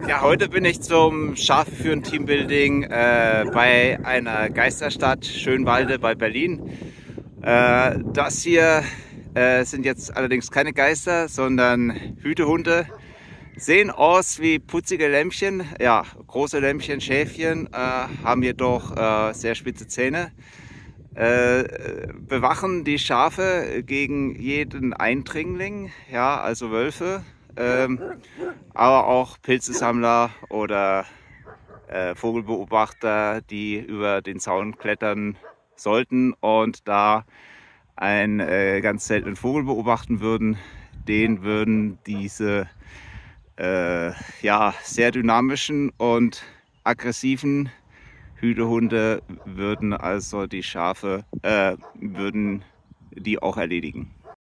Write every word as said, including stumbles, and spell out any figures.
Ja, heute bin ich zum Schafe führen Teambuilding äh, bei einer Geisterstadt Schönwalde bei Berlin. Äh, das hier äh, sind jetzt allerdings keine Geister, sondern Hütehunde. Sehen aus wie putzige Lämmchen, ja, große Lämmchen, Schäfchen, äh, haben jedoch äh, sehr spitze Zähne. Äh, bewachen die Schafe gegen jeden Eindringling, ja, also Wölfe, ähm, aber auch Pilzesammler oder äh, Vogelbeobachter, die über den Zaun klettern sollten und da einen äh, ganz seltenen Vogel beobachten würden. Den würden diese äh, ja, sehr dynamischen und aggressiven Hütehunde würden also die Schafe, äh, würden die auch erledigen.